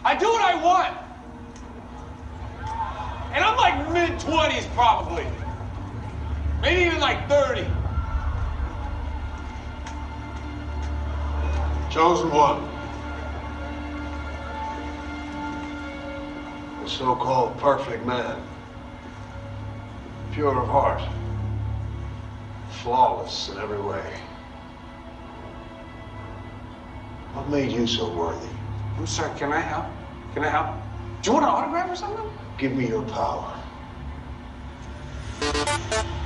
I do what I want. And I'm like mid-20s probably. Maybe even like 30. Chosen one. The so-called perfect man. Pure of heart. Flawless in every way. What made you so worthy? I'm sorry, can I help? Can I help? Do you want an autograph or something? Give me your power.